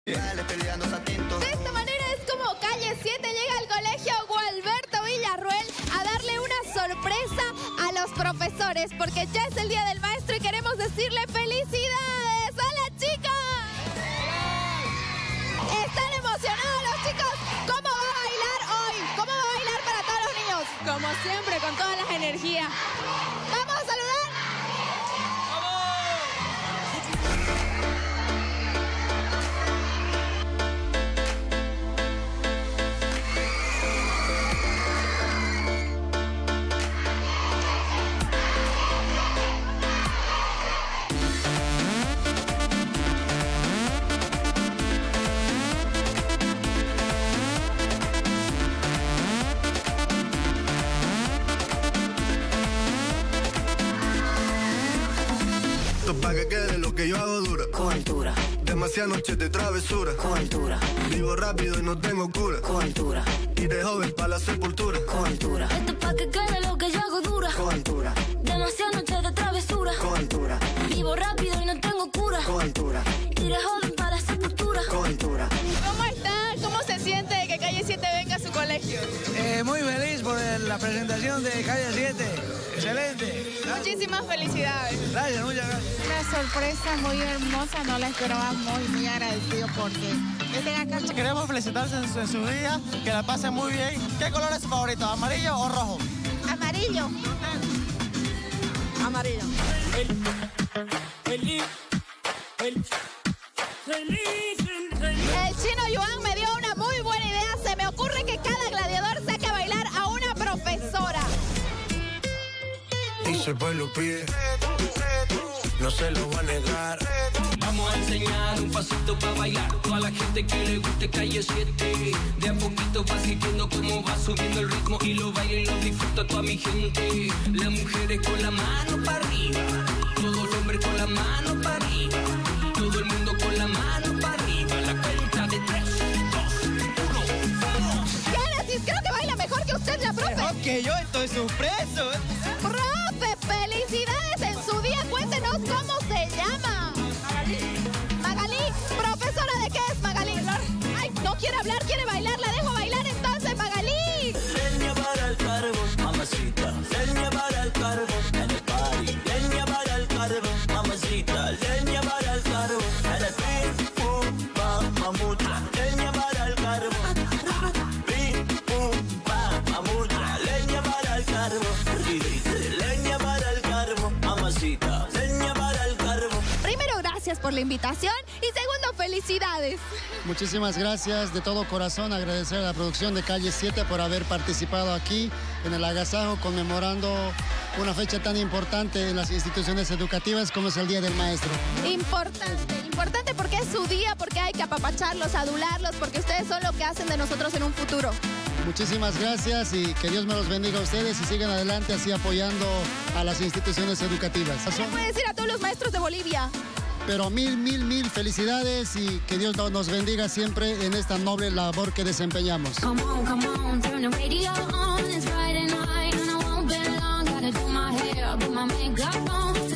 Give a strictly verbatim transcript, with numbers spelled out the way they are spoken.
De esta manera es como Calle siete llega al colegio Gualberto Villarruel a darle una sorpresa a los profesores, porque ya es el Día del Maestro y queremos decirle felicidades. ¡Hola, chicos! ¿Están emocionados los chicos? ¿Cómo va a bailar hoy? ¿Cómo va a bailar para todos los niños? Como siempre, con todas las energías. ¡Vamos a saludar! Pa' que quede lo que yo hago dura. Con altura. Demasiadas noches de travesura. Con altura. Vivo rápido y no tengo cura. Con altura. Y de joven pa' la sepultura. Con altura. Esto es pa' que quede lo que yo hago dura. Con altura. Demasiadas noches de travesura. Con altura. Vivo rápido y no tengo cura. Con altura. Y de joven para la sepultura. Con altura. ¿Cómo está? ¿Cómo se siente de que Calle siete venga a su colegio? Eh, muy feliz por la presentación de Calle siete. Excelente. Muchísimas felicidades. Gracias, muchas gracias. Una sorpresa muy hermosa, no la esperaba, muy, muy agradecido porque estén acá. Queremos felicitarse en su, en su día, que la pasen muy bien. ¿Qué color es su favorito, amarillo o rojo? Amarillo. Amarillo. El chino Yuan me dio una muy buena idea. Se me ocurre que cada gladiador saque a bailar a una profesora. Y si el pueblo pide, no se lo va a negar. Vamos a enseñar un pasito para bailar. Toda la gente que le guste Calle siete. De a poquito va sintiendo cómo va subiendo el ritmo. Y lo baila y lo disfruta toda mi gente. Las mujeres con la mano para arriba. Todos los hombres con la mano para arriba. Todo el mundo con la mano para arriba. La cuenta de tres, dos, uno, vamos. ¿Qué decís? Creo que baila mejor que usted, la profe. Mejor que yo, estoy sorpreso. Profe, felicidades en su día. Cuéntenos cómo se llama. Magalí. Magalí, profesora de qué es Magalí. Ay, no quiere hablar, quiere bailar. La dejo bailar entonces, Magalí. Leña para el carbón, mamacita. Leña para el carbón en el party. Leña para el carbón, mamacita. Leña para el carbón en el pim, pum, pam, mamucha. Leña para el carbón. Pim, pum, pam, mamucha. Leña para el carbón. Y dice, leña para el carbón, mamacita. Leña para el carbón. Primero, gracias por la invitación. Y segundo, felicidades. Muchísimas gracias de todo corazón. Agradecer a la producción de Calle siete por haber participado aquí en el agasajo conmemorando una fecha tan importante en las instituciones educativas como es el Día del Maestro. Importante, importante porque es su día, porque hay que apapacharlos, adularlos, porque ustedes son lo que hacen de nosotros en un futuro. Muchísimas gracias y que Dios me los bendiga a ustedes y sigan adelante así apoyando a las instituciones educativas. ¿Qué puede decir a todos los maestros de Bolivia? Pero mil, mil, mil felicidades y que Dios nos bendiga siempre en esta noble labor que desempeñamos. Come on, come on, turn the radio on. It's Friday night and I won't be long. Gotta do my hair, put my makeup on.